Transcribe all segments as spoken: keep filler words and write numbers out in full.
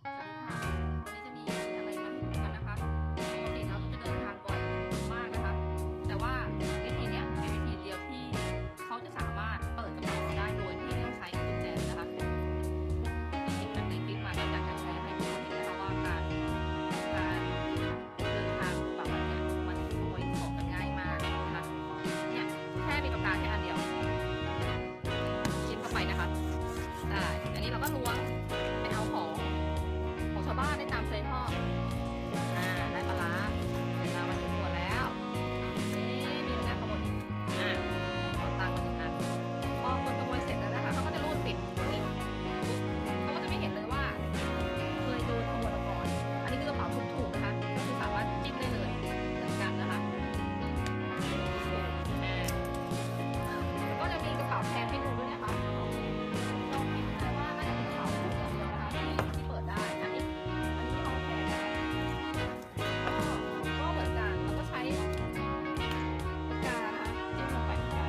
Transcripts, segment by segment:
วันนี้จะมีอะไรมาให้ดูกันนะคะปกติเราจะเดินทางบ่อยมากนะคะแต่ว่าวิธีเนี้ยเป็นวิธีเดียวที่เขาจะสามารถเปิดกระเป๋าได้โดยที่ไม่ต้องใช้กุญแจนะคะจริงๆมันในคลิปมาก็อยากจะใช้ให้ทุกคนเห็นนะคะว่าการการเดินทางแบบนี้มันขโมยของกันง่ายมากนะคะเนี่ยแค่มีปากกาแค่อันเดียวจิ้มเข้าไปนะคะได้อันนี้เราก็ล้วงไปเอาของของชาวบ้านได้ตามใจพ่ออ่าได้ปลาร้าเสร็จแล้วมาถึงตัวแล้วนี่มีเหมือนกันขโมยอ่าขอตังค์มาหนึ่งอันพอคนขโมยเสร็จแล้วนะคะเขาก็จะรูดปิดนี่เขาก็จะไม่เห็นเลยว่าเคยโดนขโมยมาก่อนอันนี้คือกระเป๋าทุกถุงนะคะก็คือสามารถจิ้มได้เลยเหมือนกันนะคะแล้วก็จะมีกระเป๋าแทนให้ดูด้วยนะคะเราคิดได้ว่าน่าจะเป็นกระเป๋าถุงอย่างเดียวนะคะที่ที่เปิดได้อันนี้อันนี้เอาแทนนะคะก็ก็เหมือนกันเราก็ใช้ปากกานะคะจิ้มลงไปเหมือนกัน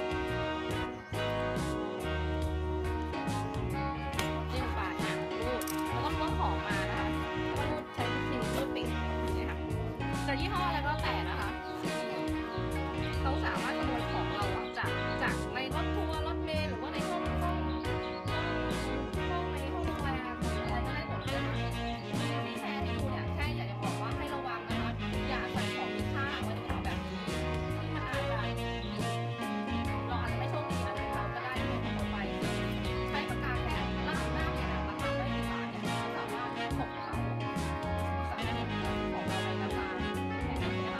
จิ้มลงไปอ่ะรูดแล้วก็ล้วงของมานะคะแล้วก็รูดใช้วิธีรูดปิดนี่ค่ะแต่ยี่ห้ออะไรก็แล้วแต่นะคะเขาสามารถขโมยของเราอะจากจากในรถทัวร์รถเมล์หรือว่าในห้องห้องห้องในห้องโรงแรมหรืออะไรก็ได้หมดเลยนะคะที่แชร์ให้ดูเนี่ยแค่อยากจะบอกว่าให้ระวังนะคะอย่าใส่ของมีค่าไว้ในกระเป๋าแบบนี้ที่มันอาจจะเราอาจจะไม่โชคดีอะไรเราก็ได้ที่ขโมยไปใช้ปากกาแค่ล่างหน้าเนี่ยราคาไม่กี่บาทเนี่ยเราสามารถถกกระเป๋าสามารถถกของเราในราคาแค่นี้นะคะ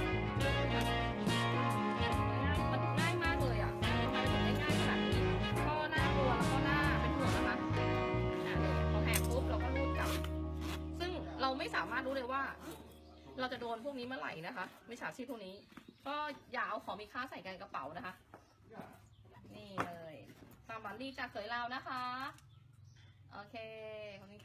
มันง่ายมากเลยอ่ะทำไมมันถึงได้ง่ายขนาดนี้ก็น่ากลัวแล้วก็น่าเป็นห่วงนะคะอ่ะพอแหกปุ๊บเราก็รูดกลับซึ่งเราไม่สามารถรู้เลยว่า เราจะโดนพวกนี้เมื่อไหร่นะคะมิจฉาชีพพวกนี้ก็อย่าเอาของมีค่าใส่กันกระเป๋านะคะนี่เลยตามบัลลี่จากเคยเล่านะคะโอเคขอบคุณ